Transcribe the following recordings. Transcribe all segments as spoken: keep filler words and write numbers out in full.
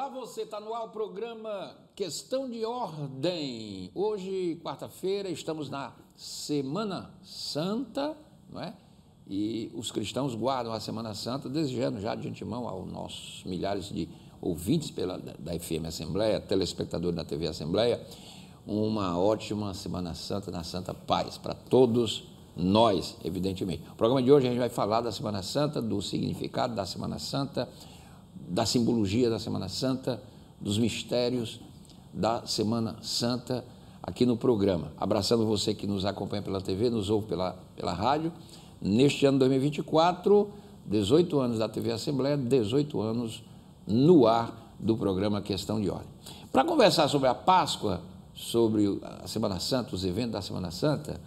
Olá, você está no ar o programa Questão de Ordem. Hoje, quarta-feira, estamos na Semana Santa, não é? E os cristãos guardam a Semana Santa, desejando já de antemão aos nossos milhares de ouvintes pela, da F M Assembleia, telespectadores da T V Assembleia, uma ótima Semana Santa na Santa Paz para todos nós, evidentemente. O programa de hoje a gente vai falar da Semana Santa, do significado da Semana Santa, da simbologia da Semana Santa, dos mistérios da Semana Santa aqui no programa. Abraçando você que nos acompanha pela T V, nos ouve pela, pela rádio. Neste ano dois mil e vinte e quatro, dezoito anos da T V Assembleia, dezoito anos no ar do programa Questão de Ordem. Para conversar sobre a Páscoa, sobre a Semana Santa, os eventos da Semana Santa,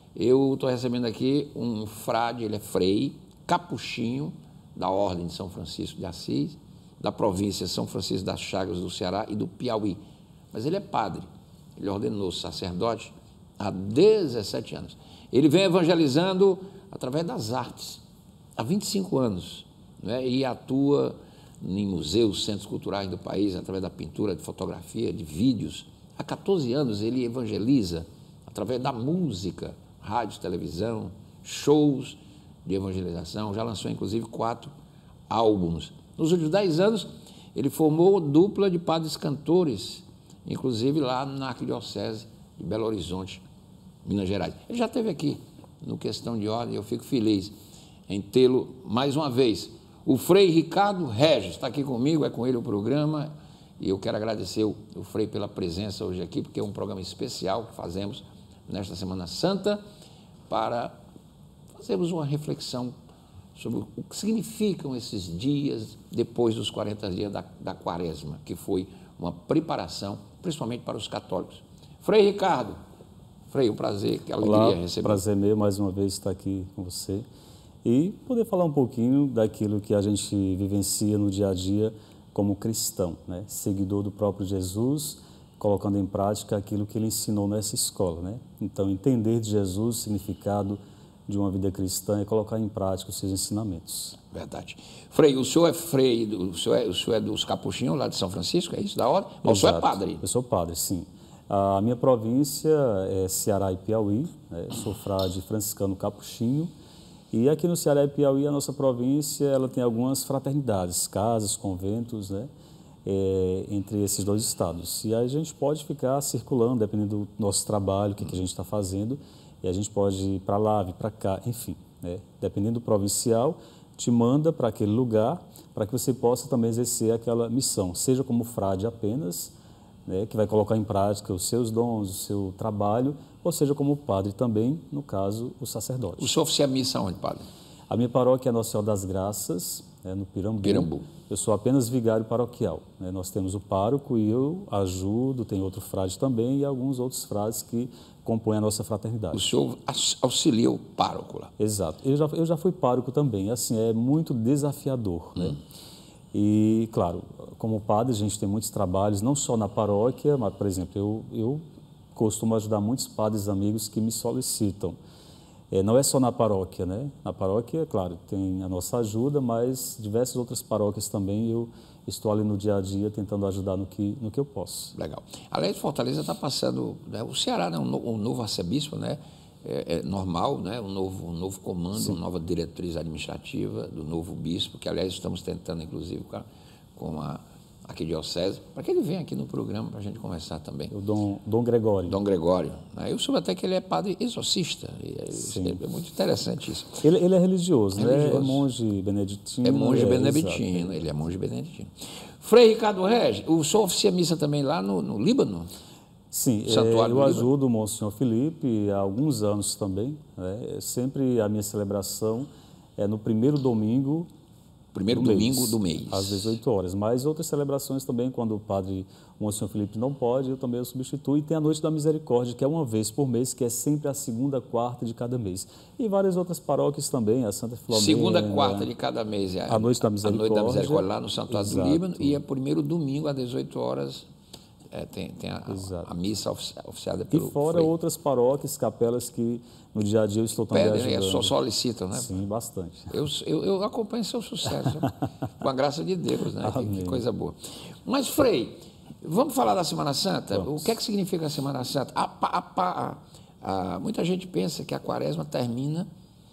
eu estou recebendo aqui um frade, ele é frei, capuchinho, da Ordem de São Francisco de Assis, da província São Francisco das Chagas do Ceará e do Piauí. Mas ele é padre, ele ordenou sacerdote há dezessete anos. Ele vem evangelizando através das artes, há vinte e cinco anos, né? E atua em museus, centros culturais do país, através da pintura, de fotografia, de vídeos. Há quatorze anos ele evangeliza através da música, rádio, televisão, shows de evangelização, já lançou inclusive quatro álbuns. Nos últimos dez anos, ele formou dupla de padres cantores, inclusive lá na Arquidiocese de Belo Horizonte, Minas Gerais. Ele já esteve aqui no Questão de Ordem, eu fico feliz em tê-lo mais uma vez. O Frei Ricardo Regis está aqui comigo, é com ele o programa, e eu quero agradecer o, o Frei pela presença hoje aqui, porque é um programa especial que fazemos nesta Semana Santa para fazermos uma reflexão sobre o que significam esses dias depois dos quarenta dias da, da Quaresma, que foi uma preparação, principalmente para os católicos. Frei Ricardo, Frei, um prazer, que alegria Olá, receber. Prazer meu mais uma vez estar aqui com você e poder falar um pouquinho daquilo que a gente vivencia no dia a dia como cristão, né? Seguidor do próprio Jesus, colocando em prática aquilo que ele ensinou nessa escola, né? Então, entender de Jesus, o significado de uma vida cristã é colocar em prática os seus ensinamentos. Verdade. Frei, o senhor é frei, o senhor é, o senhor é dos capuchinhos lá de São Francisco, é isso, da ordem? Mas o senhor é padre? Eu sou padre, sim. A minha província é Ceará e Piauí, né? Eu sou frade franciscano capuchinho, e aqui no Ceará e Piauí, a nossa província, ela tem algumas fraternidades, casas, conventos, né? É, entre esses dois estados. E aí a gente pode ficar circulando, dependendo do nosso trabalho, o que, que a gente está fazendo, e a gente pode ir para lá, vir para cá, enfim, né? Dependendo do provincial, te manda para aquele lugar para que você possa também exercer aquela missão, seja como frade apenas, né, que vai colocar em prática os seus dons, o seu trabalho, ou seja como padre também, no caso, o sacerdote. O senhor oficia a missa onde, padre? A minha paróquia é Nossa Senhora das Graças, é no Pirambu. Pirambu. Eu sou apenas vigário paroquial, né? Nós temos o pároco e eu ajudo, tem outro frade também e alguns outros frades que compõem a nossa fraternidade. O senhor auxilia o pároco lá? Exato. Eu já, eu já fui pároco também, assim, é muito desafiador, né? Hum. E, claro, como padre, a gente tem muitos trabalhos, não só na paróquia, mas, por exemplo, eu, eu costumo ajudar muitos padres amigos que me solicitam. É, não é só na paróquia, né? Na paróquia, claro, tem a nossa ajuda, mas diversas outras paróquias também eu estou ali no dia a dia tentando ajudar no que, no que eu posso. Legal. Além de Fortaleza, está passando, né, o Ceará, né, um, no, um novo arcebispo, né? É, é normal, né? Um novo, um novo comando, Sim. Uma nova diretriz administrativa do novo bispo, que, aliás, estamos tentando, inclusive, com a, com a Arquidiocese, para que ele venha aqui no programa para a gente conversar também. O Dom, Dom Gregório. Dom Gregório. Né? Eu soube até que ele é padre exorcista. É, é muito interessante isso. Ele, ele é religioso, religioso, né? É monge beneditino. É monge é, beneditino, exato. ele é monge beneditino. Frei Ricardo Regis, o senhor oficia missa também lá no, no Líbano? Sim, Santuário é, eu ajudo o Monsenhor Felipe há alguns anos também. Né? Sempre a minha celebração é no primeiro domingo Primeiro do domingo mês, do mês. Às dezoito horas. Mas outras celebrações também, quando o padre Monsenhor Felipe não pode, eu também o substituo. E tem a Noite da Misericórdia, que é uma vez por mês, que é sempre a segunda quarta de cada mês. E várias outras paróquias também, a Santa Filomena. Segunda quarta de cada mês é a, a Noite da Misericórdia. A Noite da Misericórdia lá no Santuário Exato. do Líbano. E é primeiro domingo às dezoito horas. é, tem, tem a, a missa ofici oficiada pelo E fora Frei. outras paróquias, capelas que no dia a dia eu estou também Pedem, ajudando. só solicitam, né? Sim, bastante. Eu, eu, eu acompanho seu sucesso, com a graça de Deus, né? Que, que coisa boa. Mas, Frei, vamos falar da Semana Santa? Vamos. O que é que significa a Semana Santa? A, a, a, a, muita gente pensa que a Quaresma termina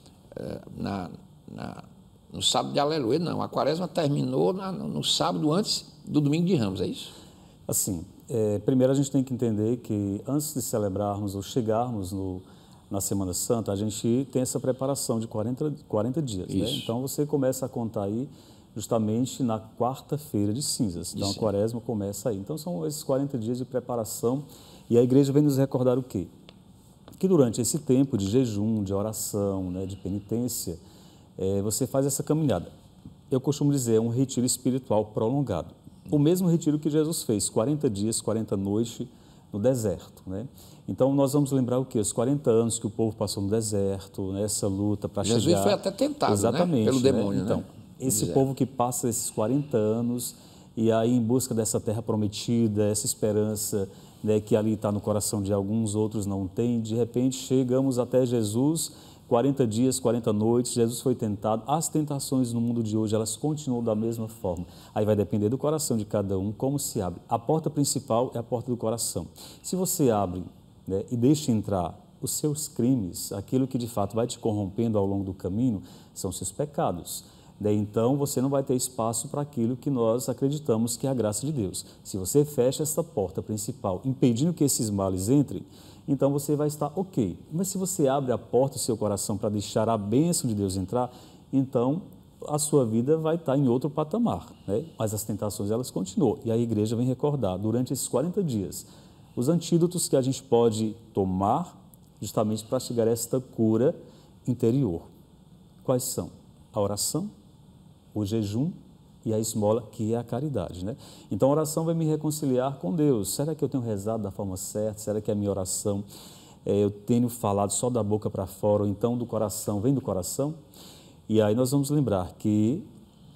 uh, na, na, no sábado de Aleluia. Não, a Quaresma terminou na, no sábado antes do Domingo de Ramos, é isso? Assim, é, primeiro a gente tem que entender que antes de celebrarmos ou chegarmos no, na Semana Santa, a gente tem essa preparação de quarenta, quarenta dias. Né? Então você começa a contar aí justamente na quarta-feira de cinzas. Então, isso. A Quaresma começa aí. Então, são esses quarenta dias de preparação. E a igreja vem nos recordar o quê? Que durante esse tempo de jejum, de oração, né, de penitência, é, você faz essa caminhada. Eu costumo dizer, é um retiro espiritual prolongado. O mesmo retiro que Jesus fez, quarenta dias, quarenta noites no deserto. Né? Então, nós vamos lembrar o quê? Os quarenta anos que o povo passou no deserto, né, essa luta para chegar... Jesus foi até tentado, exatamente, né? Pelo demônio, né? Então, né? esse povo que passa esses quarenta anos e aí em busca dessa terra prometida, essa esperança, né, que ali está no coração de alguns, outros não tem, de repente chegamos até Jesus, quarenta dias, quarenta noites, Jesus foi tentado. As tentações no mundo de hoje, elas continuam da mesma forma. Aí vai depender do coração de cada um, como se abre. A porta principal é a porta do coração. Se você abre, né, e deixa entrar os seus crimes, aquilo que de fato vai te corrompendo ao longo do caminho, são seus pecados. Então, você não vai ter espaço para aquilo que nós acreditamos que é a graça de Deus. Se você fecha essa porta principal, impedindo que esses males entrem, então você vai estar ok. Mas se você abre a porta do seu coração para deixar a bênção de Deus entrar, então a sua vida vai estar em outro patamar. Né? Mas as tentações, elas continuam. E a igreja vem recordar, durante esses quarenta dias, os antídotos que a gente pode tomar justamente para chegar a esta cura interior. Quais são? A oração, o jejum e a esmola, que é a caridade, né? Então, a oração vai me reconciliar com Deus. Será que eu tenho rezado da forma certa? Será que a minha oração, é, eu tenho falado só da boca para fora, ou então do coração, vem do coração? E aí nós vamos lembrar que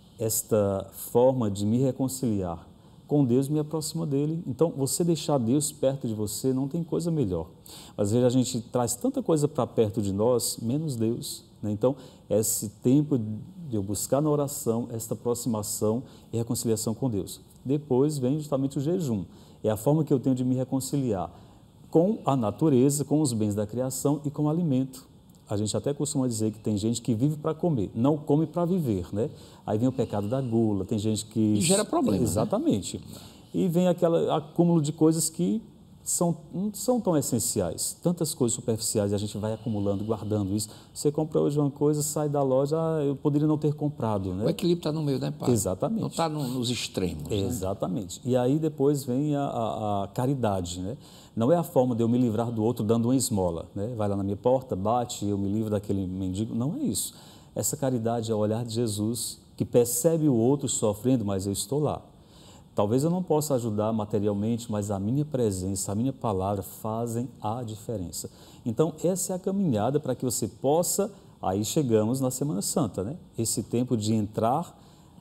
esta forma de me reconciliar com Deus me aproxima dele. Então, você deixar Deus perto de você não tem coisa melhor. Às vezes a gente traz tanta coisa para perto de nós, menos Deus, né? Então, esse tempo de eu buscar na oração esta aproximação e reconciliação com Deus. Depois vem justamente o jejum. É a forma que eu tenho de me reconciliar com a natureza, com os bens da criação e com o alimento. A gente até costuma dizer que tem gente que vive para comer, não come para viver, né? Aí vem o pecado da gula, tem gente que... E gera problema. Exatamente. Né? E vem aquele acúmulo de coisas que são, não são tão essenciais. Tantas coisas superficiais, e a gente vai acumulando, guardando isso. Você compra hoje uma coisa, sai da loja, ah, eu poderia não ter comprado, né? O equilíbrio está no meio, né, pai? Exatamente. Não está no, nos extremos. Exatamente. Né? E aí depois vem a, a, a caridade, né? Não é a forma de eu me livrar do outro dando uma esmola, né? Vai lá na minha porta, bate, eu me livro daquele mendigo. Não é isso. Essa caridade é o olhar de Jesus, que percebe o outro sofrendo, mas eu estou lá. Talvez eu não possa ajudar materialmente, mas a minha presença, a minha palavra fazem a diferença. Então, essa é a caminhada para que você possa... Aí chegamos na Semana Santa, né? Esse tempo de entrar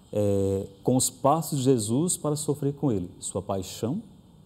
é, com os passos de Jesus para sofrer com Ele. Sua paixão,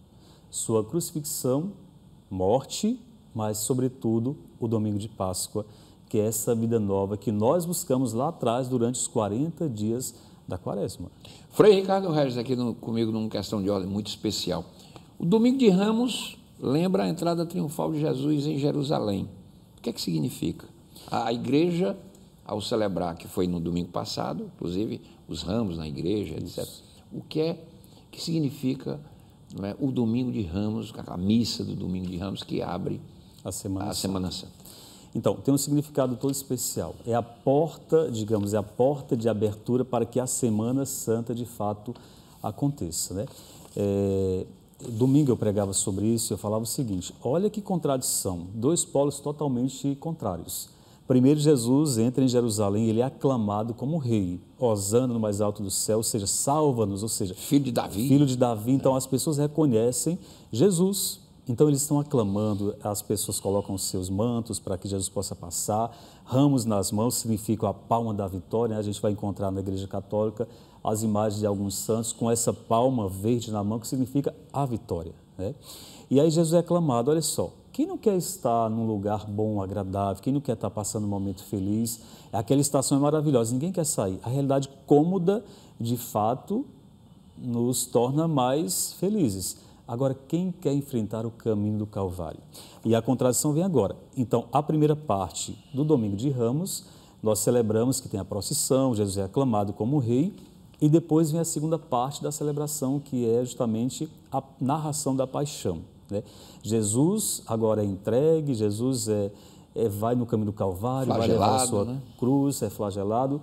sua crucifixão, morte, mas, sobretudo, o domingo de Páscoa, que é essa vida nova que nós buscamos lá atrás durante os quarenta dias da Quaresma. Frei Ricardo Regis aqui no, comigo numa questão de ordem muito especial. O Domingo de Ramos lembra a entrada triunfal de Jesus em Jerusalém. O que é que significa? A igreja, ao celebrar, que foi no domingo passado, inclusive os ramos na igreja, etcétera. O que é que significa, não é, o Domingo de Ramos, a missa do Domingo de Ramos que abre a Semana, a Semana Santa? Então, tem um significado todo especial. É a porta, digamos, é a porta de abertura para que a Semana Santa, de fato, aconteça, né? É, domingo eu pregava sobre isso e eu falava o seguinte, olha que contradição, dois polos totalmente contrários. Primeiro, Jesus entra em Jerusalém, ele é aclamado como rei, hosana no mais alto do céu, ou seja, salva-nos, ou seja... Filho de Davi. Filho de Davi, então as pessoas reconhecem Jesus. Então, eles estão aclamando, as pessoas colocam os seus mantos para que Jesus possa passar, ramos nas mãos significam a palma da vitória, né? A gente vai encontrar na Igreja Católica as imagens de alguns santos com essa palma verde na mão, que significa a vitória. né? E aí Jesus é clamado, olha só, quem não quer estar num lugar bom, agradável, quem não quer estar passando um momento feliz, aquela estação é maravilhosa, ninguém quer sair. A realidade cômoda, de fato, nos torna mais felizes. Agora, quem quer enfrentar o caminho do Calvário? E a contradição vem agora. Então, a primeira parte do Domingo de Ramos, nós celebramos que tem a procissão, Jesus é aclamado como rei, e depois vem a segunda parte da celebração, que é justamente a narração da paixão, né? Jesus agora é entregue, Jesus é, é, vai no caminho do Calvário, vai levar a sua, né, cruz, é flagelado,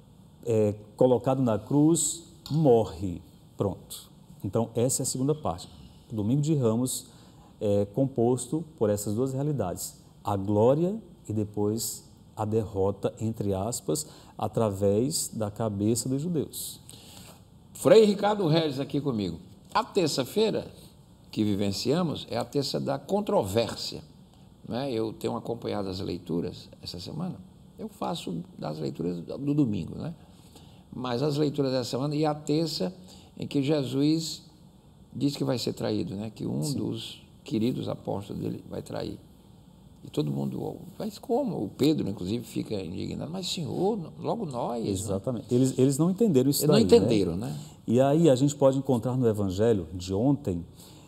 é colocado na cruz, morre, pronto. Então, essa é a segunda parte. O Domingo de Ramos é composto por essas duas realidades, a glória e depois a derrota, entre aspas, através da cabeça dos judeus. Frei Ricardo Regis aqui comigo. A terça-feira que vivenciamos é a terça da controvérsia, né? Eu tenho acompanhado as leituras essa semana, eu faço das leituras do domingo, né? Mas as leituras dessa semana e a terça em que Jesus diz que vai ser traído, né? Que um Sim. dos queridos apóstolos dele vai trair. E todo mundo, mas como? O Pedro, inclusive, fica indignado, mas senhor, logo nós. Exatamente. Né? Eles, eles não entenderam isso Eles daí, não entenderam, né? né? E aí a gente pode encontrar no Evangelho de ontem,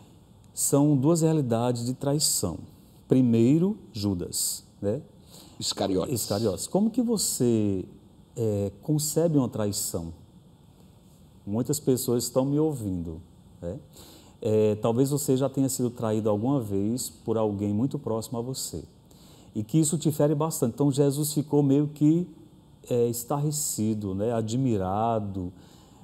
são duas realidades de traição. Primeiro, Judas, né? Iscariotes. Iscariotes. Como que você é, concebe uma traição? Muitas pessoas estão me ouvindo, né? É, talvez você já tenha sido traído alguma vez por alguém muito próximo a você e que isso te fere bastante. Então, Jesus ficou meio que é, estarrecido, né? Admirado,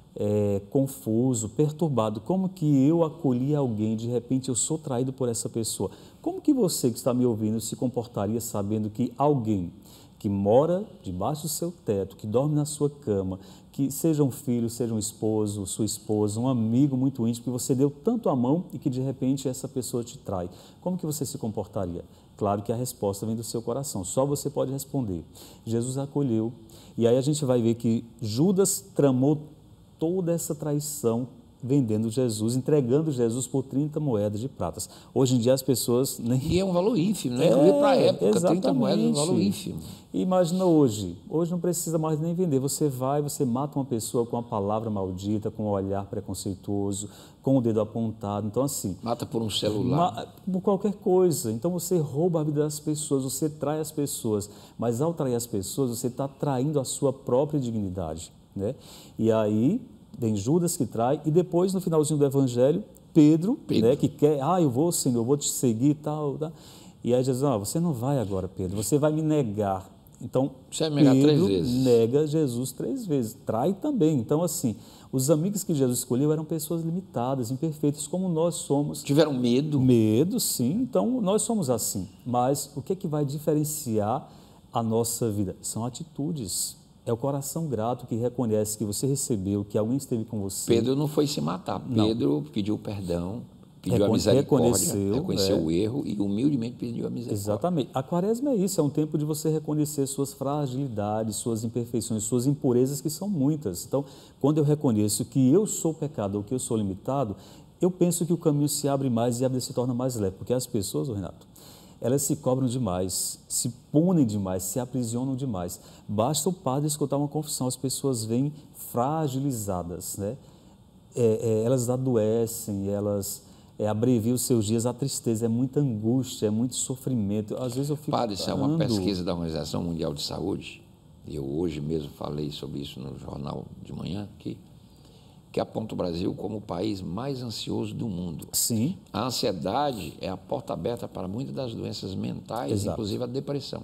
é, confuso, perturbado. Como que eu acolhi alguém, de repente eu sou traído por essa pessoa? Como que você que está me ouvindo se comportaria sabendo que alguém que mora debaixo do seu teto, que dorme na sua cama, que seja um filho, seja um esposo, sua esposa, um amigo muito íntimo, que você deu tanto a mão e que de repente essa pessoa te trai. Como que você se comportaria? Claro que a resposta vem do seu coração, só você pode responder. Jesus acolheu, e aí a gente vai ver que Judas tramou toda essa traição vendendo Jesus, entregando Jesus por trinta moedas de pratas. Hoje em dia as pessoas nem... E é um valor ínfimo, né? Inclusive para a época, exatamente. trinta moedas é um valor ínfimo. Imagina hoje, hoje não precisa mais nem vender, você vai, você mata uma pessoa com uma palavra maldita, com um olhar preconceituoso, com o dedo apontado, então assim... Mata por um celular. Por qualquer coisa, então você rouba a vida das pessoas, você trai as pessoas, mas ao trair as pessoas, você está traindo a sua própria dignidade, né? E aí... Vem Judas que trai, e depois, no finalzinho do Evangelho, Pedro, Pedro. Né, que quer, ah, eu vou, Senhor, eu vou te seguir e tal, tá? E aí Jesus, ah, você não vai agora, Pedro, você vai me negar. Então, você vai me negar três vezes. Nega Jesus três vezes, trai também. Então, assim, os amigos que Jesus escolheu eram pessoas limitadas, imperfeitas, como nós somos. Tiveram medo? Medo, sim, então nós somos assim. Mas o que é que vai diferenciar a nossa vida? São atitudes. É o coração grato que reconhece que você recebeu, que alguém esteve com você. Pedro não foi se matar. Pedro não. Pediu perdão, pediu Recon a misericórdia, reconheceu, reconheceu é. o erro e humildemente pediu a misericórdia. Exatamente. A quaresma é isso, é um tempo de você reconhecer suas fragilidades, suas imperfeições, suas impurezas, que são muitas. Então, quando eu reconheço que eu sou pecador, que eu sou limitado, eu penso que o caminho se abre mais e a vida se torna mais leve. Porque as pessoas, Renato, elas se cobram demais, se punem demais, se aprisionam demais. Basta o padre escutar uma confissão, as pessoas vêm fragilizadas, né? É, é, elas adoecem, elas é, abreviam os seus dias, a tristeza, é muita angústia, é muito sofrimento. Às vezes eu fico... Padre, isso é uma pesquisa da Organização Mundial de Saúde, eu hoje mesmo falei sobre isso no jornal de manhã aqui, que aponta o Brasil como o país mais ansioso do mundo. Sim. A ansiedade é a porta aberta para muitas das doenças mentais, Exato. inclusive a depressão.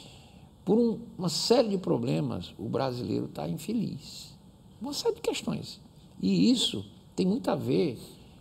Por um, uma série de problemas, o brasileiro está infeliz. Uma série de questões. E isso tem muito a ver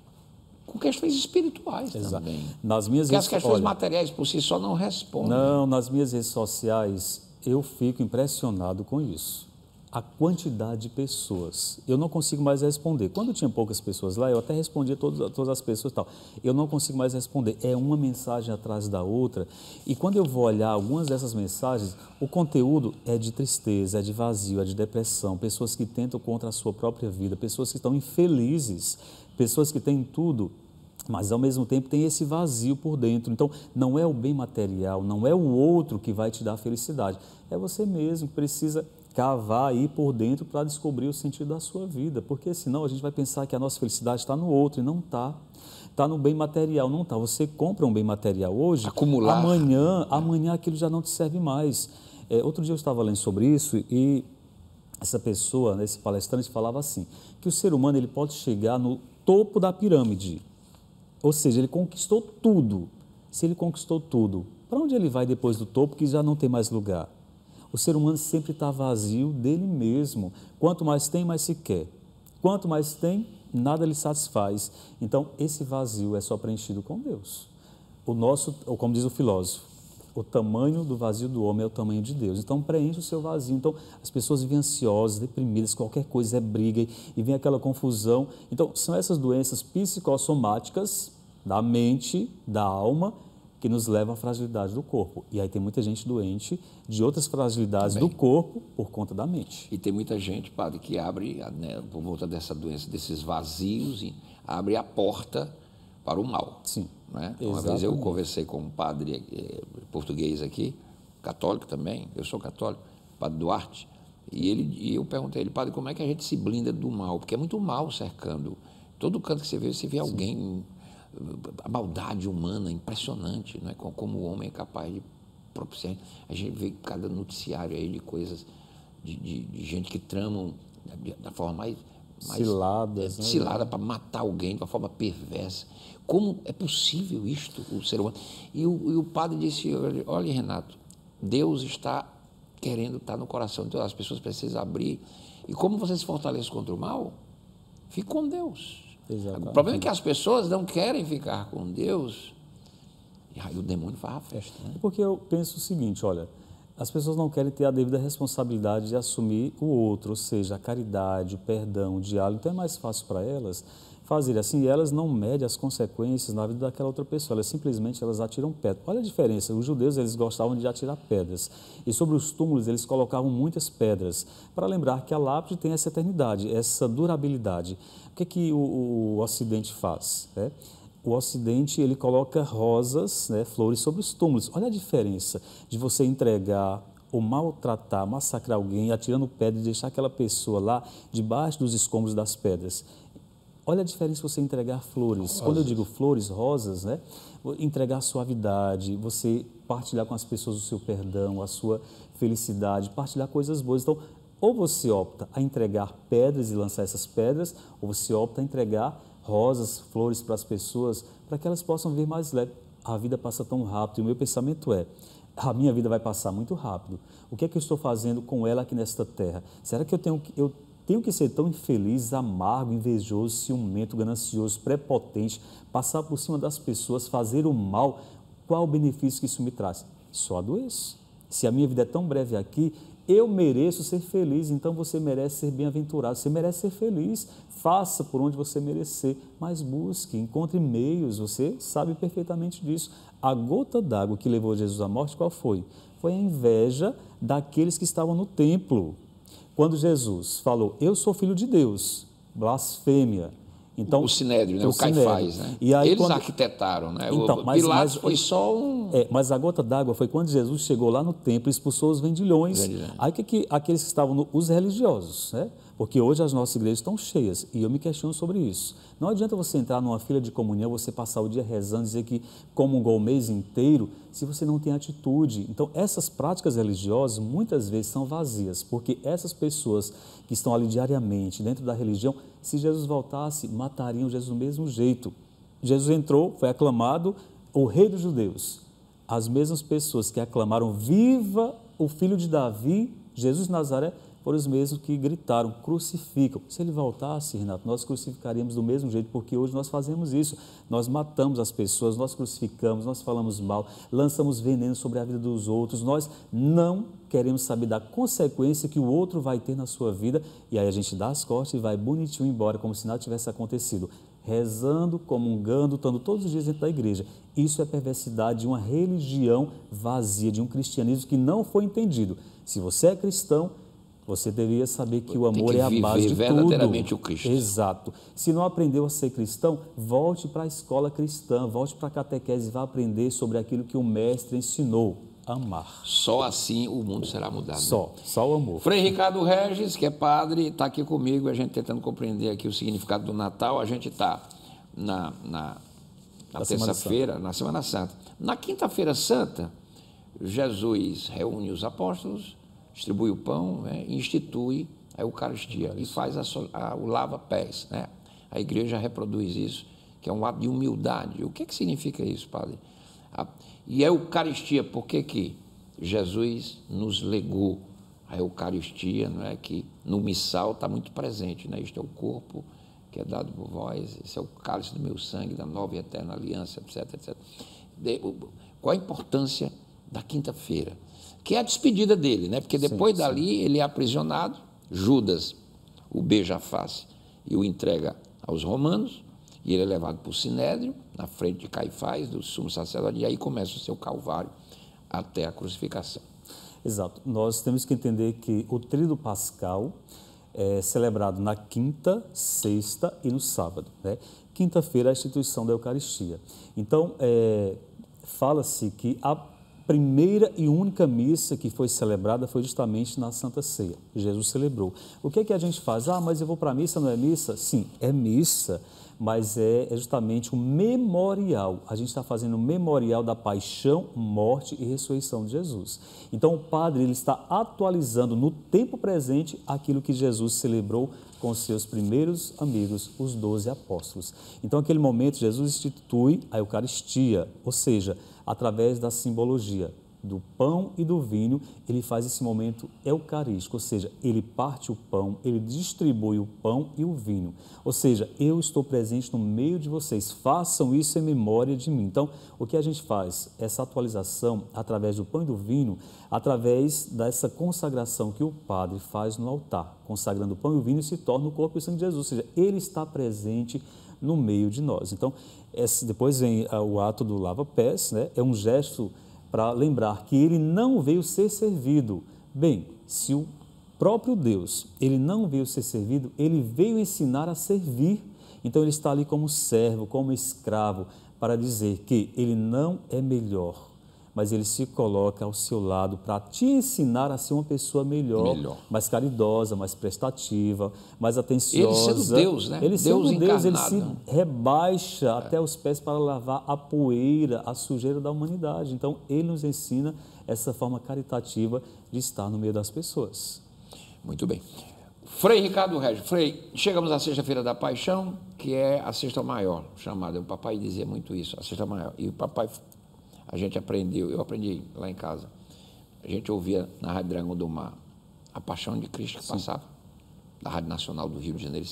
com questões espirituais Exato. também. Nas minhas Porque redes... as questões Olha, materiais por si só não respondem. Não, nas minhas redes sociais eu fico impressionado com isso. A quantidade de pessoas, eu não consigo mais responder. Quando tinha poucas pessoas lá, eu até respondia todas, todas as pessoas e tal. Eu não consigo mais responder. É uma mensagem atrás da outra. E quando eu vou olhar algumas dessas mensagens, o conteúdo é de tristeza, é de vazio, é de depressão. Pessoas que tentam contra a sua própria vida, pessoas que estão infelizes, pessoas que têm tudo mas ao mesmo tempo tem esse vazio por dentro. Então, não é o bem material, não é o outro que vai te dar felicidade, é você mesmo que precisa cavar aí por dentro para descobrir o sentido da sua vida, porque senão a gente vai pensar que a nossa felicidade está no outro e não está. Está no bem material, não está. Você compra um bem material hoje, acumular. Amanhã, amanhã aquilo já não te serve mais. É, outro dia eu estava lendo sobre isso e essa pessoa, esse palestrante, falava assim, que o ser humano ele pode chegar no topo da pirâmide, ou seja, ele conquistou tudo. Se ele conquistou tudo, para onde ele vai depois do topo que já não tem mais lugar? O ser humano sempre está vazio dele mesmo. Quanto mais tem, mais se quer. Quanto mais tem, nada lhe satisfaz. Então, esse vazio é só preenchido com Deus. O nosso, ou como diz o filósofo, o tamanho do vazio do homem é o tamanho de Deus. Então, preenche o seu vazio. Então, as pessoas vivem ansiosas, deprimidas, qualquer coisa é briga e vem aquela confusão. Então, são essas doenças psicossomáticas da mente, da alma, que nos levam à fragilidade do corpo. E aí tem muita gente doente de outras fragilidades Também. do corpo por conta da mente. E tem muita gente, padre, que abre, né, por volta dessa doença, desses vazios, e abre a porta para o mal. Sim. Né? Uma vez eu conversei com um padre eh, português aqui, católico também, eu sou católico, padre Duarte, e, ele, e eu perguntei a ele, padre, como é que a gente se blinda do mal? Porque é muito mal cercando. Todo canto que você vê, você vê Sim. alguém... A maldade humana é impressionante, não é? Como o homem é capaz de propiciar. A gente vê cada noticiário aí de coisas, de, de, de gente que tramam da forma mais... mais Ciladas. É, cilada, né? Para matar alguém de uma forma perversa. Como é possível isto, o ser humano? E o, e o padre disse, olha, olha, Renato, Deus está querendo estar no coração, então as pessoas precisam abrir. E como você se fortalece contra o mal? Fique com Deus. Exatamente. O problema é que as pessoas não querem ficar com Deus e aí o demônio faz a festa. Né? Porque eu penso o seguinte, olha, as pessoas não querem ter a devida responsabilidade de assumir o outro, ou seja, a caridade, o perdão, o diálogo, então é mais fácil para elas fazer assim, e elas não medem as consequências na vida daquela outra pessoa, elas simplesmente elas atiram pedras. Olha a diferença, os judeus eles gostavam de atirar pedras, e sobre os túmulos eles colocavam muitas pedras, para lembrar que a lápide tem essa eternidade, essa durabilidade. O que, que o, o Ocidente faz? Né? O Ocidente ele coloca rosas, né, flores sobre os túmulos. Olha a diferença de você entregar ou maltratar, massacrar alguém, atirando pedra e deixar aquela pessoa lá debaixo dos escombros das pedras. Olha a diferença de você entregar flores. Rosas. Quando eu digo flores, rosas, né? Entregar suavidade, você partilhar com as pessoas o seu perdão, a sua felicidade, partilhar coisas boas. Então, ou você opta a entregar pedras e lançar essas pedras, ou você opta a entregar rosas, flores para as pessoas, para que elas possam ver mais leve. A vida passa tão rápido e o meu pensamento é, a minha vida vai passar muito rápido. O que é que eu estou fazendo com ela aqui nesta terra? Será que eu tenho que... Eu tenho que ser tão infeliz, amargo, invejoso, ciumento, ganancioso, prepotente, passar por cima das pessoas, fazer o mal? Qual o benefício que isso me traz? Só adoeço. Se a minha vida é tão breve aqui, eu mereço ser feliz, então você merece ser bem-aventurado, você merece ser feliz, faça por onde você merecer, mas busque, encontre meios, você sabe perfeitamente disso. A gota d'água que levou Jesus à morte, qual foi? Foi a inveja daqueles que estavam no templo. Quando Jesus falou, eu sou filho de Deus, blasfêmia. Então, o Sinédrio, né? o, o Caifás, né? E aí, eles quando... arquitetaram, né? Então, o mas, Pilatos mas, foi só um... É, mas a gota d'água foi quando Jesus chegou lá no templo e expulsou os vendilhões. Vendilhão. Aí que, que aqueles que estavam, no, os religiosos, né? Porque hoje as nossas igrejas estão cheias e eu me questiono sobre isso. Não adianta você entrar numa fila de comunhão, você passar o dia rezando, dizer que comungou o mês inteiro, se você não tem atitude. Então, essas práticas religiosas muitas vezes são vazias, porque essas pessoas que estão ali diariamente dentro da religião, se Jesus voltasse, matariam Jesus do mesmo jeito. Jesus entrou, foi aclamado o rei dos judeus. As mesmas pessoas que aclamaram, viva o filho de Davi, Jesus de Nazaré, foram os mesmos que gritaram, crucificam. Se ele voltasse, Renato, nós crucificaríamos do mesmo jeito, porque hoje nós fazemos isso. Nós matamos as pessoas, nós crucificamos, nós falamos mal, lançamos veneno sobre a vida dos outros, nós não queremos saber da consequência que o outro vai ter na sua vida, e aí a gente dá as costas e vai bonitinho embora, como se nada tivesse acontecido. Rezando, comungando, estando todos os dias dentro da igreja. Isso é perversidade de uma religião vazia, de um cristianismo que não foi entendido. Se você é cristão, Você deveria saber que o Tem amor que é a base de viver tudo. verdadeiramente o Cristo. Exato. Se não aprendeu a ser cristão, volte para a escola cristã, volte para a catequese e vá aprender sobre aquilo que o mestre ensinou, amar. Só assim o mundo será mudado. Só, só o amor. Frei Ricardo Regis, que é padre, está aqui comigo, a gente tentando compreender aqui o significado do Natal. A gente está na, na, na terça-feira, na Semana Santa. Na quinta-feira santa, Jesus reúne os apóstolos, distribui o pão, né, e institui a Eucaristia e faz a, a, o lava-pés. Né? A igreja reproduz isso, que é um ato de humildade. O que, que significa isso, padre? A, e a Eucaristia, por que que Jesus nos legou a Eucaristia, não é? Que no missal está muito presente, né? Este é o corpo que é dado por vós, esse é o cálice do meu sangue, da nova e eterna aliança, etc, etcétera. De, qual a importância da quinta-feira? Que é a despedida dele, né? Porque depois sim, dali sim. ele é aprisionado, Judas o beija a face e o entrega aos romanos, e ele é levado para o Sinédrio, na frente de Caifás, do sumo sacerdote, e aí começa o seu calvário até a crucificação. Exato. Nós temos que entender que o tríduo pascal é celebrado na quinta, sexta e no sábado. Né? Quinta-feira é a instituição da Eucaristia. Então, é, fala-se que a primeira e única missa que foi celebrada foi justamente na Santa Ceia. Jesus celebrou. O que é que a gente faz? Ah, mas eu vou para a missa, não é missa? Sim, é missa, mas é, é justamente um memorial. A gente está fazendo um memorial da paixão, morte e ressurreição de Jesus. Então, o padre ele está atualizando no tempo presente aquilo que Jesus celebrou com seus primeiros amigos, os doze apóstolos. Então, naquele momento, Jesus institui a Eucaristia, ou seja, através da simbologia do pão e do vinho, ele faz esse momento eucarístico, ou seja, ele parte o pão, ele distribui o pão e o vinho, ou seja, eu estou presente no meio de vocês, façam isso em memória de mim. Então, o que a gente faz? Essa atualização através do pão e do vinho, através dessa consagração que o padre faz no altar, consagrando o pão e o vinho, se torna o corpo e o sangue de Jesus, ou seja, ele está presente no meio de nós. Então, esse, depois vem uh, o ato do lava-pés, né? É um gesto para lembrar que ele não veio ser servido. Bem, se o próprio Deus, ele não veio ser servido, ele veio ensinar a servir. Então, ele está ali como servo, como escravo, para dizer que ele não é melhor, mas ele se coloca ao seu lado para te ensinar a ser uma pessoa melhor, melhor. mais caridosa, mais prestativa, mais atenciosa. Ele sendo Deus, né? Ele Deus sendo Deus, ele se encarnado. rebaixa É. até os pés para lavar a poeira, a sujeira da humanidade. Então, ele nos ensina essa forma caritativa de estar no meio das pessoas. Muito bem. Frei Ricardo Regis, Frei, chegamos à Sexta-feira da Paixão, que é a Sexta Maior, chamada. O papai dizia muito isso, a Sexta Maior. E o papai... A gente aprendeu, eu aprendi lá em casa, a gente ouvia na Rádio Dragão do Mar a Paixão de Cristo que Sim. passava, da Rádio Nacional do Rio de Janeiro,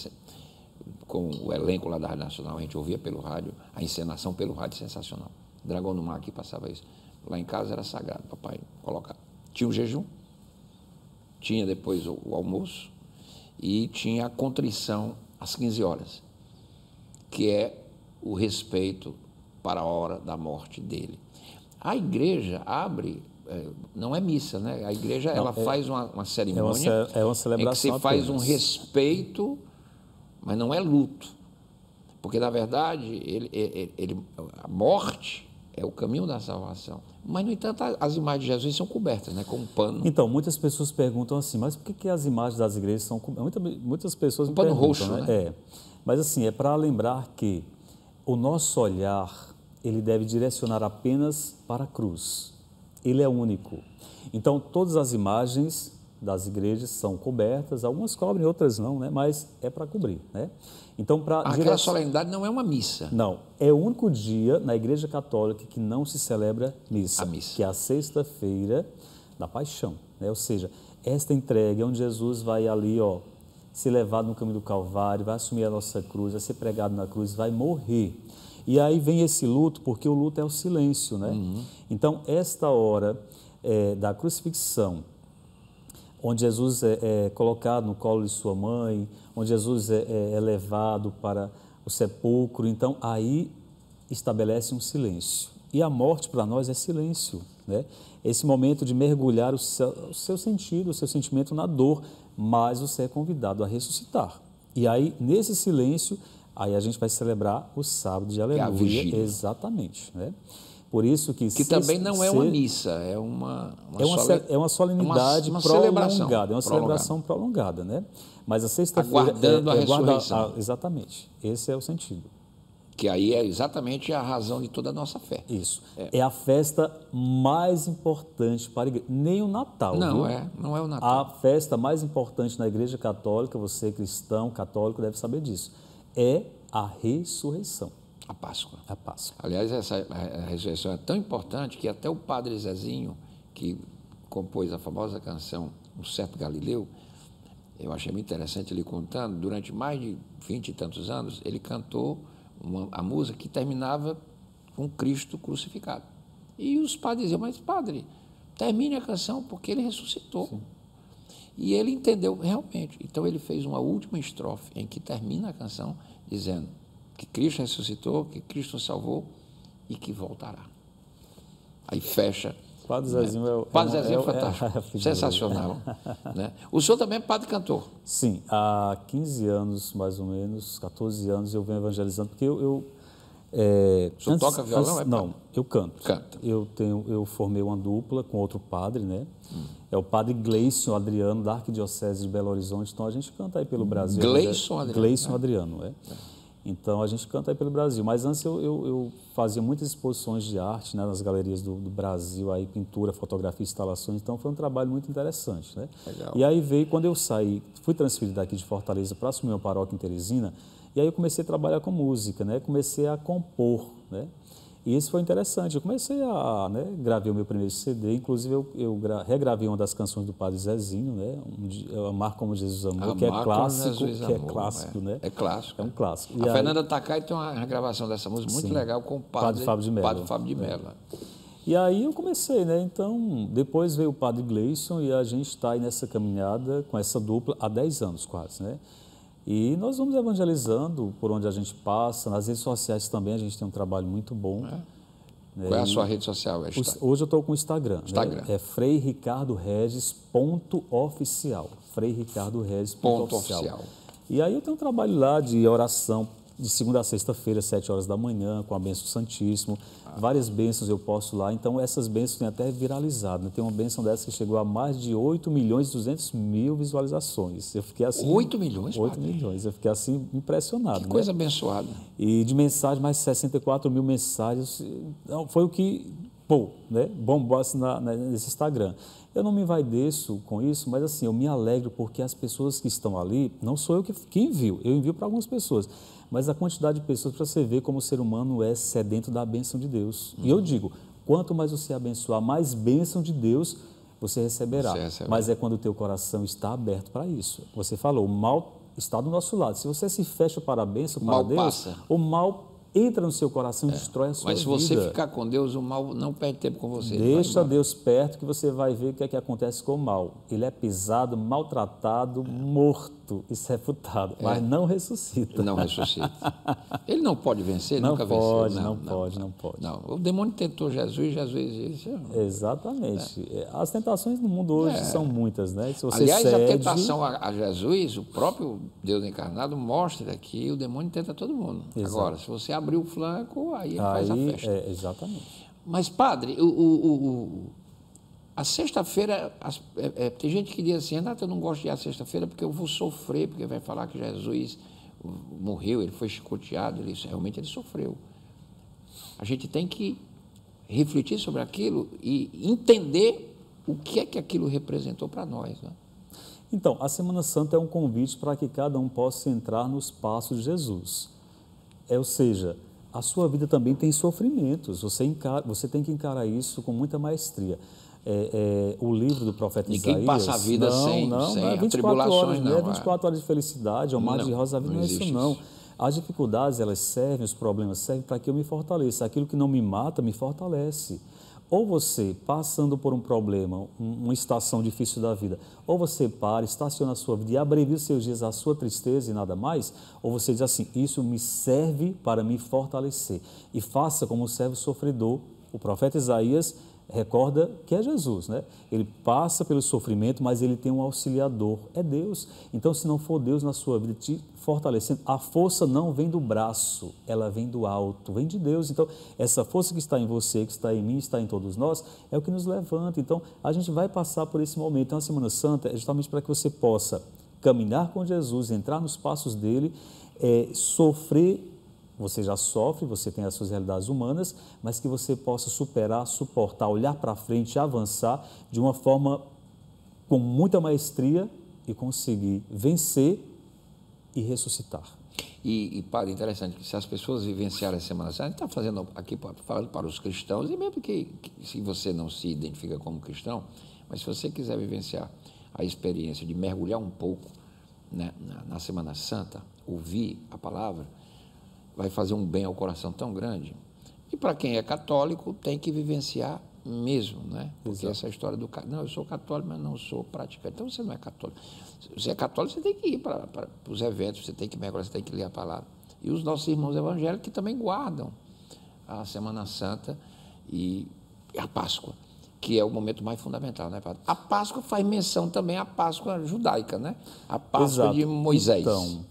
com o elenco lá da Rádio Nacional, a gente ouvia pelo rádio, a encenação pelo rádio sensacional. Dragão do Mar aqui passava isso. Lá em casa era sagrado, papai colocava. Tinha o jejum, tinha depois o, o almoço e tinha a contrição às quinze horas, que é o respeito para a hora da morte dele. A igreja abre, não é missa, né? A igreja não, ela é, faz uma, uma cerimônia, é uma, é uma celebração em que você faz apenas. um respeito, mas não é luto. Porque, na verdade, ele, ele, ele, a morte é o caminho da salvação. Mas, no entanto, as imagens de Jesus são cobertas, né? Com um pano. Então, muitas pessoas perguntam assim, mas por que, que as imagens das igrejas são cobertas? Muitas, muitas pessoas um pano roxo, né? né? É. Mas, assim, é para lembrar que o nosso olhar... ele deve direcionar apenas para a cruz. Ele é único. Então, todas as imagens das igrejas são cobertas, algumas cobrem, outras não, né? Mas é para cobrir, né? Então, para Aquela direc... solenidade não é uma missa. Não, é o único dia na Igreja Católica que não se celebra missa, a missa. que é a sexta-feira da Paixão, né? Ou seja, esta entrega é onde Jesus vai ali, ó, ser levado no caminho do Calvário, vai assumir a nossa cruz, vai ser pregado na cruz, vai morrer. E aí vem esse luto, porque o luto é o silêncio, né? Uhum. Então, esta hora é, da crucifixão, onde Jesus é, é colocado no colo de sua mãe, onde Jesus é, é, é levado para o sepulcro, então aí estabelece um silêncio. E a morte para nós é silêncio, né? Esse momento de mergulhar o seu, o seu sentido, o seu sentimento na dor, mas você é convidado a ressuscitar. E aí, nesse silêncio, aí a gente vai celebrar o sábado de aleluia. Que é a vigília. Exatamente, né? Por isso que... Que se, também não é se, uma missa, é uma... uma é, uma sole... é uma solenidade uma, uma prolongada, celebração, é uma celebração prolongada, né? Mas a sexta-feira... Aguardando é, a é guarda, ressurreição. a, exatamente, esse é o sentido. Que aí é exatamente a razão de toda a nossa fé. Isso. É, é a festa mais importante para a igreja. Nem o Natal, Não viu? é, não é o Natal. A festa mais importante na igreja católica, você cristão, católico, deve saber disso, é a ressurreição. A Páscoa. A Páscoa. Aliás, essa a ressurreição é tão importante que até o padre Zezinho, que compôs a famosa canção Um Certo Galileu, eu achei muito interessante ele contando, durante mais de vinte e tantos anos, ele cantou uma, a música que terminava com Cristo crucificado. E os padres diziam, mas padre, termine a canção porque ele ressuscitou. Sim. E ele entendeu realmente. Então ele fez uma última estrofe em que termina a canção dizendo que Cristo ressuscitou, que Cristo nos salvou e que voltará. Aí fecha. Padre Zezinho é, é, Padre Zezinho é, é fantástico, é sensacional. Né? O senhor também é padre cantor? Sim, há quinze anos, mais ou menos, quatorze anos, eu venho evangelizando, porque eu... eu é, o senhor antes, toca violão? Antes, é não, eu canto. Canta. Eu, tenho, eu formei uma dupla com outro padre, né? Hum. É o padre Gleison Adriano, da Arquidiocese de Belo Horizonte, então a gente canta aí pelo Brasil. Gleison Adriano. Gleison né? Adriano, é. é. Então, a gente canta aí pelo Brasil. Mas antes eu, eu, eu fazia muitas exposições de arte, né, nas galerias do, do Brasil, aí, pintura, fotografia, instalações. Então, foi um trabalho muito interessante. Né? Legal. E aí veio, quando eu saí, fui transferido daqui de Fortaleza para assumir uma paróquia em Teresina, e aí eu comecei a trabalhar com música, né? Comecei a compor, né? E isso foi interessante. Eu comecei a, né, gravei o meu primeiro C D, inclusive eu, eu regravei uma das canções do Padre Zezinho, né? Um, Amar como Jesus Amou, que é clássico, Jesus que é amor, clássico, é. né? É clássico. É um clássico. A e Fernanda aí, Takai tem uma regravação dessa música muito sim, legal com o Padre, Padre Fábio de Mello. Padre Fábio de Mello. É. E aí eu comecei, né? Então, depois veio o Padre Gleison e a gente está aí nessa caminhada com essa dupla há dez anos quase, né? E nós vamos evangelizando por onde a gente passa, nas redes sociais também a gente tem um trabalho muito bom. É. Qual é a sua rede social? É hoje eu estou com o Instagram. Instagram. Né? É frei ricardo regis ponto oficial. frei ricardo regis ponto oficial. E aí eu tenho um trabalho lá de oração, de segunda a sexta-feira, sete horas da manhã, com a bênção Santíssimo. Ah. Várias bênçãos eu posto lá. Então, essas bênçãos têm até viralizado. Né? Tem uma bênção dessa que chegou a mais de oito milhões e duzentos mil visualizações. Eu fiquei assim... oito milhões? oito milhões. Eu fiquei assim impressionado. Que né? coisa abençoada. E de mensagem, mais sessenta e quatro mil mensagens. Então, foi o que, pô, né? bombou assim na, na, nesse Instagram. Eu não me envaideço com isso, mas assim, eu me alegro porque as pessoas que estão ali, não sou eu que, que envio, eu envio para algumas pessoas, mas a quantidade de pessoas, para você ver como o ser humano é sedento da bênção de Deus. Uhum. E eu digo, quanto mais você abençoar, mais bênção de Deus você receberá. Você recebe. Mas é quando o teu coração está aberto para isso. Você falou, o mal está do nosso lado. Se você se fecha para a bênção, para mal Deus, passa. O mal entra no seu coração e é. destrói a sua vida. Mas se você vida. ficar com Deus, o mal não perde tempo com você. Deixa Deus perto que você vai ver o que é que acontece com o mal. Ele é pisado, maltratado, é. morto e sepultado, é. mas não ressuscita. Não ressuscita. Ele não pode vencer, ele não nunca pode, venceu. Não, não pode, não pode. Não. O demônio tentou Jesus, Jesus disse... Exatamente. É. As tentações no mundo hoje é. são muitas, né? Se você Aliás, cede... a tentação a, a Jesus, o próprio Deus encarnado mostra que o demônio tenta todo mundo. Exato. Agora, se você abrir o flanco, aí ele aí, faz a festa. É, exatamente. Mas, padre, o, o, o, a sexta-feira, é, é, tem gente que diz assim, Renato, eu não gosto de ir à sexta-feira porque eu vou sofrer, porque vai falar que Jesus morreu, ele foi chicoteado, ele, realmente ele sofreu. A gente tem que refletir sobre aquilo e entender o que é que aquilo representou para nós, né? Então, a Semana Santa é um convite para que cada um possa entrar nos passos de Jesus. É, ou seja, a sua vida também tem sofrimentos, você, encara, você tem que encarar isso com muita maestria. É, é, o livro do profeta Ninguém Isaías... passa a vida não, sem, não, sem não é vinte e quatro atribulações, horas, não. Não é vinte e quatro horas de felicidade, é um mar não, de rosa, a vida não, não é isso, não. Isso. As dificuldades, elas servem, os problemas servem para que eu me fortaleça. Aquilo que não me mata, me fortalece. Ou você, passando por um problema, uma estação difícil da vida, ou você para, estaciona a sua vida e abrevia os seus dias à sua tristeza e nada mais, ou você diz assim, isso me serve para me fortalecer. E faça como o servo sofredor. O profeta Isaías recorda que é Jesus, né? Ele passa pelo sofrimento, mas ele tem um auxiliador, é Deus. Então, se não for Deus na sua vida te fortalecendo, a força não vem do braço, ela vem do alto, vem de Deus. Então, essa força que está em você, que está em mim, está em todos nós, é o que nos levanta. Então, a gente vai passar por esse momento. Então, a Semana Santa é justamente para que você possa caminhar com Jesus, entrar nos passos dele, é, sofrer. Você já sofre, você tem as suas realidades humanas, mas que você possa superar, suportar, olhar para frente, avançar de uma forma com muita maestria e conseguir vencer e ressuscitar. E, e para interessante que se as pessoas vivenciarem a Semana Santa, a gente está fazendo aqui falando para os cristãos, e mesmo que, que se você não se identifica como cristão, mas se você quiser vivenciar a experiência de mergulhar um pouco, né, na, na Semana Santa, ouvir a palavra, vai fazer um bem ao coração tão grande. E para quem é católico, tem que vivenciar mesmo, né? Porque Exato. Essa história do... Não, eu sou católico, mas não sou praticante. Então, você não é católico. Se você é católico, você tem que ir para, para, para os eventos, você tem que mergulhar, você tem que ler a palavra. E os nossos irmãos evangélicos que também guardam a Semana Santa e a Páscoa, que é o momento mais fundamental, né, Padre? A Páscoa faz menção também à Páscoa judaica, né? A Páscoa Exato. De Moisés. Então,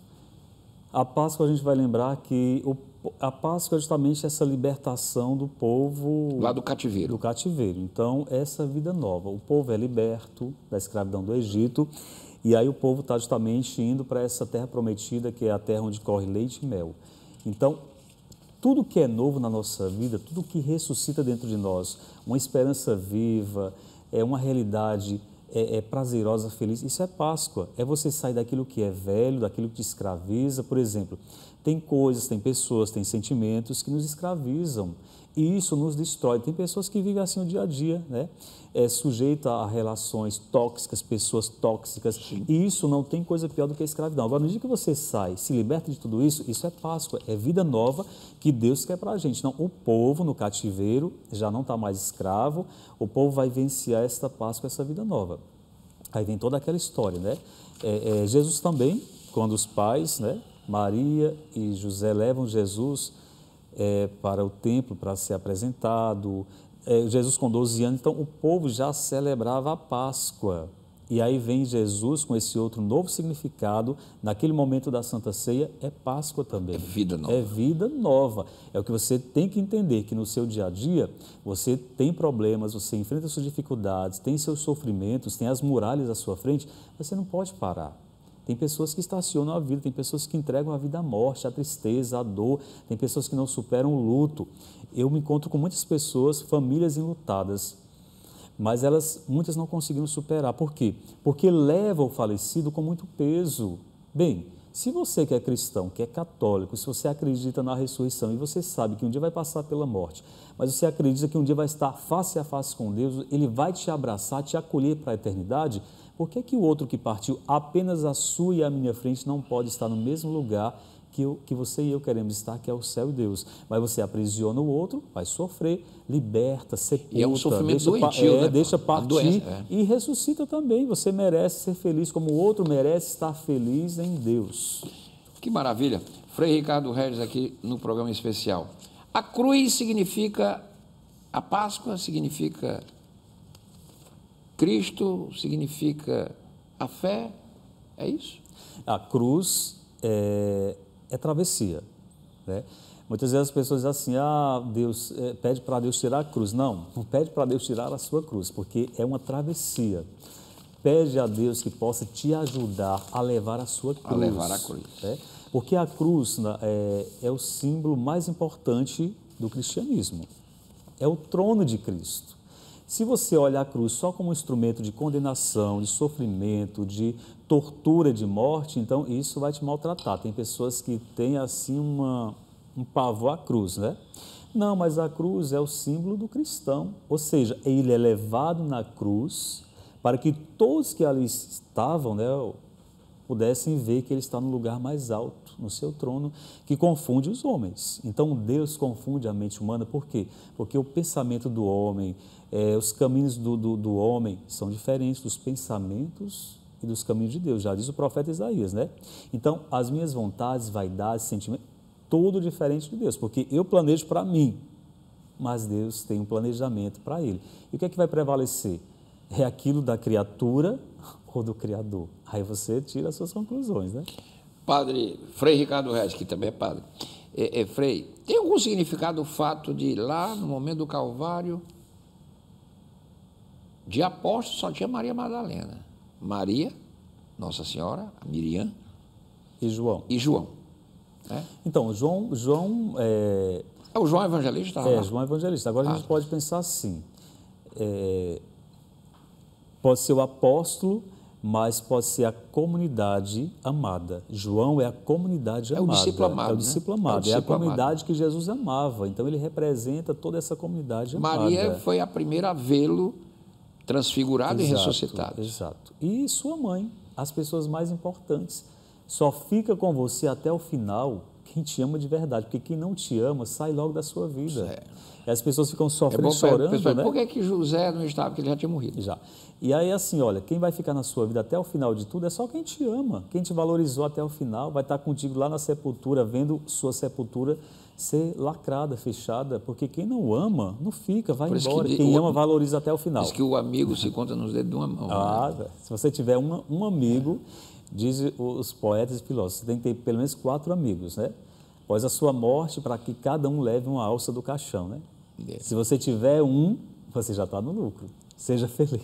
a Páscoa a gente vai lembrar que o, a Páscoa é justamente essa libertação do povo... Lá do cativeiro. Do cativeiro. Então, essa vida nova. O povo é liberto da escravidão do Egito e aí o povo está justamente indo para essa terra prometida, que é a terra onde corre leite e mel. Então, tudo que é novo na nossa vida, tudo que ressuscita dentro de nós, uma esperança viva, é uma realidade... É, é prazerosa, feliz, isso é Páscoa, é você sair daquilo que é velho, daquilo que te escraviza. Por exemplo, tem coisas, tem pessoas, tem sentimentos que nos escravizam e isso nos destrói. Tem pessoas que vivem assim o dia a dia, né? É sujeita a relações tóxicas, pessoas tóxicas. Sim. E isso não tem coisa pior do que a escravidão. Agora, no dia que você sai, se liberta de tudo isso, isso é Páscoa, é vida nova que Deus quer para a gente. Não, o povo no cativeiro já não está mais escravo, o povo vai vencer esta Páscoa, essa vida nova. Aí vem toda aquela história, né? É, é, Jesus também, quando os pais, né, Maria e José levam Jesus é, para o templo para ser apresentado, é, Jesus com doze anos, então o povo já celebrava a Páscoa. E aí vem Jesus com esse outro novo significado, naquele momento da Santa Ceia, é Páscoa também. É vida nova. É vida nova. É o que você tem que entender, que no seu dia a dia, você tem problemas, você enfrenta suas dificuldades, tem seus sofrimentos, tem as muralhas à sua frente, você não pode parar. Tem pessoas que estacionam a vida, tem pessoas que entregam a vida à morte, à tristeza, à dor, tem pessoas que não superam o luto. Eu me encontro com muitas pessoas, famílias enlutadas, mas elas, muitas não conseguiram superar. Por quê? Porque leva o falecido com muito peso. Bem, se você que é cristão, que é católico, se você acredita na ressurreição e você sabe que um dia vai passar pela morte, mas você acredita que um dia vai estar face a face com Deus, Ele vai te abraçar, te acolher para a eternidade, por que que o outro que partiu apenas à sua e à minha frente não pode estar no mesmo lugar que, eu, que você e eu queremos estar, que é o céu e Deus? Mas você aprisiona o outro, vai sofrer, liberta, sepulta, e é um sofrimento deixa, doentio, é, né? deixa partir doença, é. E ressuscita também. Você merece ser feliz como o outro merece estar feliz em Deus. Que maravilha. Frei Ricardo Regis aqui no programa especial. A cruz significa, a Páscoa significa Cristo, significa a fé, é isso? A cruz é, é travessia, né? Muitas vezes as pessoas dizem assim, ah, Deus, é, pede para Deus tirar a cruz. Não, não pede para Deus tirar a sua cruz, porque é uma travessia. Pede a Deus que possa te ajudar a levar a sua cruz. A levar a cruz. Né? Porque a cruz é, é o símbolo mais importante do cristianismo. É o trono de Cristo. Se você olha a cruz só como um instrumento de condenação, de sofrimento, de tortura, de morte, então isso vai te maltratar. Tem pessoas que têm assim uma, um pavor à cruz, né? Não, mas a cruz é o símbolo do cristão. Ou seja, ele é levado na cruz para que todos que ali estavam, né, pudessem ver que ele está no lugar mais alto, no seu trono, que confunde os homens. Então, Deus confunde a mente humana, por quê? Porque o pensamento do homem, é, os caminhos do, do, do homem são diferentes dos pensamentos e dos caminhos de Deus, já diz o profeta Isaías, né? Então, as minhas vontades, vaidades, sentimentos, tudo diferente de Deus, porque eu planejo para mim, mas Deus tem um planejamento para ele. E o que é que vai prevalecer? É aquilo da criatura ou do Criador? Aí você tira as suas conclusões, né? Padre Frei Ricardo Reis, que também é padre. É, é, Frei, tem algum significado o fato de lá, no momento do Calvário, de apóstolo só tinha Maria Madalena? Maria, Nossa Senhora, Miriam e João. E João. Né? Então, João... João é... O João Evangelista estava É, lá. João Evangelista. Agora ah. a gente pode pensar assim, é... pode ser o apóstolo, mas pode ser a comunidade amada. João é a comunidade amada. É o discípulo amado. É o discípulo né? amado. É, o discípulo é a comunidade amado. que Jesus amava. Então, ele representa toda essa comunidade amada. Maria foi a primeira a vê-lo transfigurado exato, e ressuscitado. Exato. E sua mãe, as pessoas mais importantes. Só fica com você até o final quem te ama de verdade, porque quem não te ama sai logo da sua vida. É. E as pessoas ficam sofrendo, é chorando, pessoal, né? Por que que José não estava? Porque ele já tinha morrido. Já. E aí, assim, olha, quem vai ficar na sua vida até o final de tudo é só quem te ama, quem te valorizou até o final, vai estar contigo lá na sepultura, vendo sua sepultura ser lacrada, fechada, porque quem não ama, não fica, vai embora. Que quem o, ama, valoriza até o final. Diz que o amigo se conta nos dedos de uma mão. Ah, né? Se você tiver uma, um amigo, diz os poetas e filósofos, você tem que ter pelo menos quatro amigos, né? Após a sua morte, para que cada um leve uma alça do caixão, né? É. Se você tiver um, você já está no lucro. Seja feliz.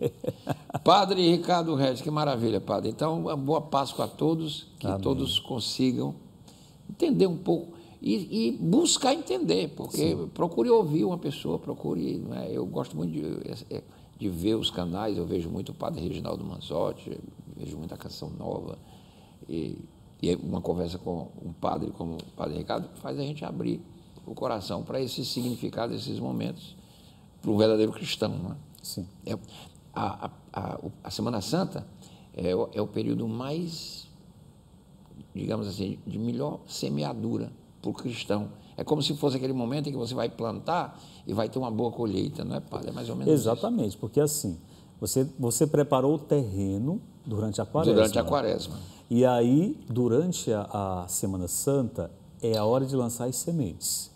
Padre Ricardo Reis, que maravilha, Padre. Então, uma boa Páscoa a todos, que Amém. Todos consigam entender um pouco e, e buscar entender, porque Sim. procure ouvir uma pessoa, procure... Não é? Eu gosto muito de, de ver os canais, eu vejo muito o Padre Reginaldo Manzotti, vejo muita Canção Nova, e, e uma conversa com um padre como o Padre Ricardo faz a gente abrir o coração para esse significado, esses momentos, para um verdadeiro cristão, não é? Sim. É, a, a, a, a Semana Santa é o, é o período mais, digamos assim, de melhor semeadura para o cristão. É como se fosse aquele momento em que você vai plantar e vai ter uma boa colheita, não é, Padre? É mais ou menos Exatamente, isso. Porque assim, você, você preparou o terreno durante a quaresma. Durante a quaresma. E aí, durante a, a Semana Santa, é a hora de lançar as sementes.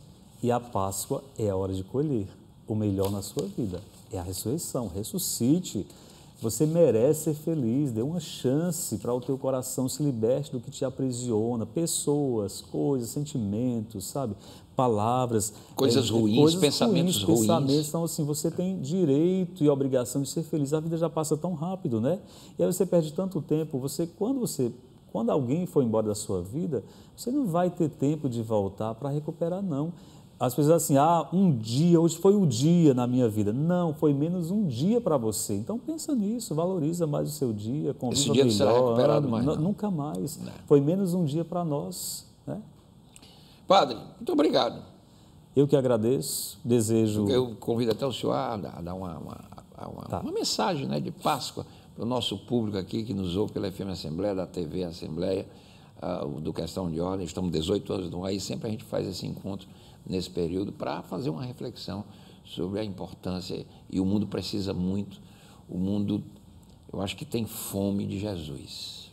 E a Páscoa é a hora de colher o melhor na sua vida. É a ressurreição. Ressuscite. Você merece ser feliz. Dê uma chance para o teu coração se liberte do que te aprisiona. Pessoas, coisas, sentimentos, sabe? Palavras. Coisas é, ruins, coisas pensamentos ruins. Pensamentos. Então, assim, você tem direito e obrigação de ser feliz. A vida já passa tão rápido, né? E aí você perde tanto tempo. Você, quando você... Quando alguém for embora da sua vida, você não vai ter tempo de voltar para recuperar, não. As pessoas assim, ah, um dia, hoje foi um dia na minha vida. Não, foi menos um dia para você. Então, pensa nisso, valoriza mais o seu dia, conviva Esse dia melhor. não será recuperado mais, não. Nunca mais. Não. Foi menos um dia para nós. Né? Padre, muito obrigado. Eu que agradeço, desejo... Eu convido até o senhor a dar uma, uma, uma, tá. uma mensagem, né, de Páscoa para o nosso público aqui que nos ouve pela F M Assembleia, da T V Assembleia, uh, do Questão de Ordem. Estamos dezoito anos no ar e sempre a gente faz esse encontro nesse período para fazer uma reflexão sobre a importância, e o mundo precisa muito, o mundo, eu acho que tem fome de Jesus.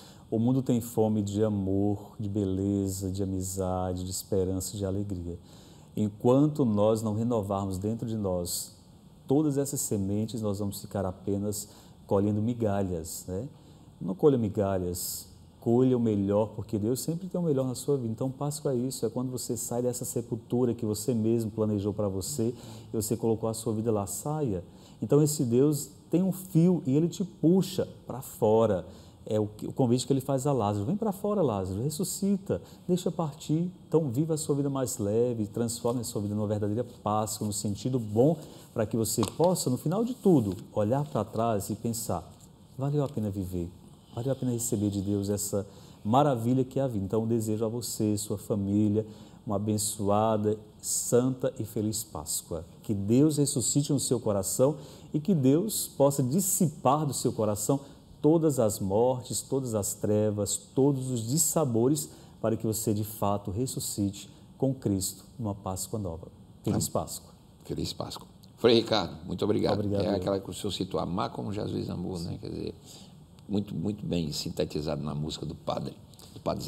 O mundo tem fome de amor, de beleza, de amizade, de esperança, de alegria. Enquanto nós não renovarmos dentro de nós todas essas sementes, nós vamos ficar apenas colhendo migalhas, né? Não colha migalhas, colha o melhor, porque Deus sempre tem o melhor na sua vida. Então, Páscoa é isso, é quando você sai dessa sepultura que você mesmo planejou para você e você colocou a sua vida lá, saia. Então, esse Deus tem um fio e ele te puxa para fora. É o, o convite que ele faz a Lázaro. Vem para fora, Lázaro, ressuscita, deixa partir. Então, viva a sua vida mais leve, transforme a sua vida numa verdadeira Páscoa, no sentido bom, para que você possa, no final de tudo, olhar para trás e pensar, valeu a pena viver, valeu a pena receber de Deus essa maravilha que é a vida. Então, eu desejo a você, sua família, uma abençoada, santa e feliz Páscoa. Que Deus ressuscite no seu coração e que Deus possa dissipar do seu coração todas as mortes, todas as trevas, todos os dissabores, para que você, de fato, ressuscite com Cristo numa Páscoa nova. Feliz Páscoa. Feliz Páscoa. Frei Ricardo, muito obrigado. Obrigado. É aquela que o senhor citou, amar como Jesus amou, né? Quer dizer, muito, muito bem sintetizado na música do Padre, do Padre Zezinho.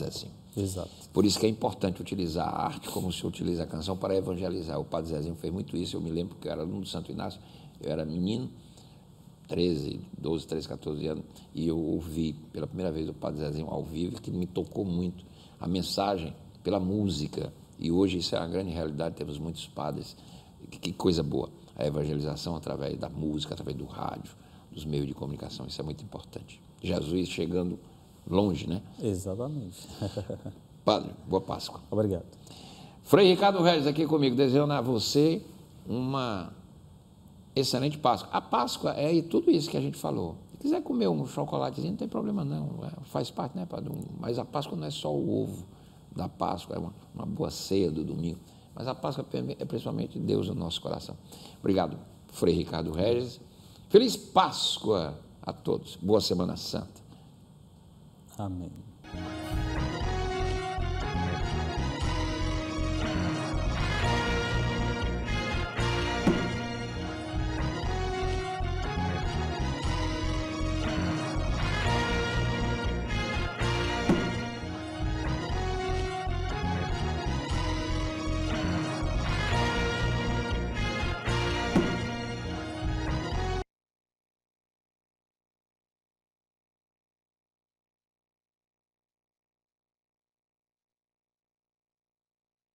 Exato. Por isso que é importante utilizar a arte como se utiliza a canção para evangelizar. O Padre Zezinho fez muito isso. Eu me lembro que eu era aluno do Santo Inácio, eu era menino, treze, doze, treze, quatorze anos, e eu ouvi pela primeira vez o Padre Zezinho ao vivo, que me tocou muito a mensagem pela música. E hoje isso é uma grande realidade, temos muitos padres. Que, que coisa boa, a evangelização através da música, através do rádio, dos meios de comunicação, isso é muito importante. Jesus chegando longe, né? Exatamente. Padre, boa Páscoa. Obrigado. Frei Ricardo Regis aqui comigo, desejando a você uma excelente Páscoa. A Páscoa é tudo isso que a gente falou. Se quiser comer um chocolatezinho, não tem problema não, faz parte, né, Padre? Mas a Páscoa não é só o ovo da Páscoa, é uma, uma boa ceia do domingo. Mas a Páscoa é principalmente Deus no nosso coração. Obrigado, Frei Ricardo Regis. Feliz Páscoa a todos. Boa Semana Santa. Amém.